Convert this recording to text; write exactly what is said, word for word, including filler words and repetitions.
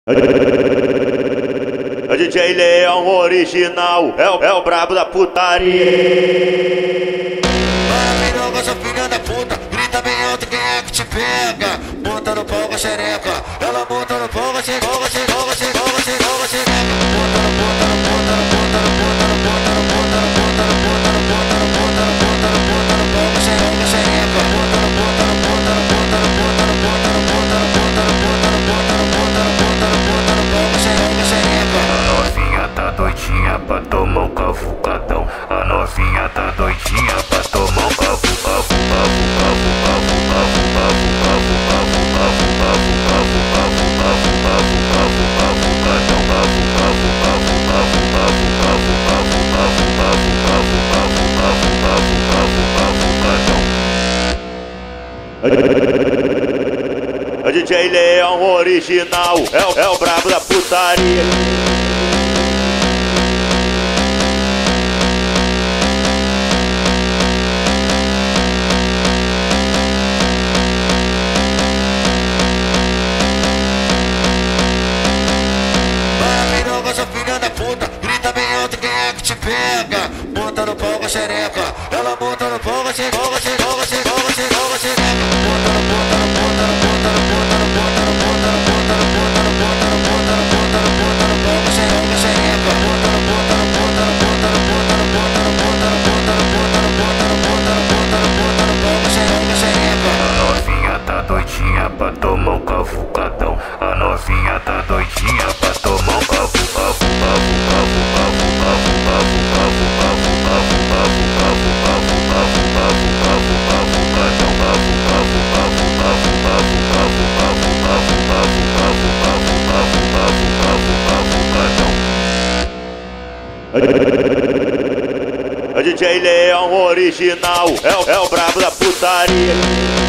O D J Leão original é o, é o brabo da putaria. Vai, nova, sua filha da puta, grita bem alto quem é que te pega. Monta no pau com a xereca, ela monta no pau, vai ser, vai ser, vai ser, vai ser, vai ser. Monta no ponta, no ponta, no ponta, no ponta, no ponta, no ponta, no ponta, no ponta, no ponta, no ponta, no ponta, no ponta, no pau com a xereca. Monta no ponta, no ponta, no ponta, no ponta, no ponta, no ponta, no ponta, no ponta, no ponta, no ponta, no ponta, no ponta, no pau com a xereca. A novinha tá doidinha pra tomar um cavucadão. A novinha tá doidinha pra tomar um cavu, cavu, cavu, cavu, cavu, cavu, cavu, cavu, cavu, cavu, cavu, cavu, cavu, cavu, cavu, cavu, cavucadão, cavu, cavu, cavu, cavu, cavu, cavu, cavu, cavu, cavu, cavu, cavu, cavu, cavu, cavucadão. O D J Leão original é o, é o brabo da putaria. Sua filha da puta, grita bem alto quem é que te pega. Monta no pau com a xereca, ela monta no pau, vai ser, vai ser, vai ser, vai ser, vai ser. Monta no ponta, no ponta, no ponta, no ponta, no ponta, no ponta, no ponta, no ponta, no ponta, no ponta, no ponta, no ponta, no pau com a xereca. Monta no ponta, no ponta, no ponta, no ponta, no ponta, no ponta, no ponta, no ponta, no ponta, no ponta, no ponta, no ponta, no pau com a xereca. A novinha tá doidinha pra tomar um cavucadão. A novinha tá doidinha pra tomar um cavu. O D J Leão original é o, é o brabo da putaria.